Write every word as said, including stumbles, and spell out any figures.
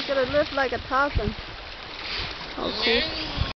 Look at it lift like a Tarzan. Oh, cool.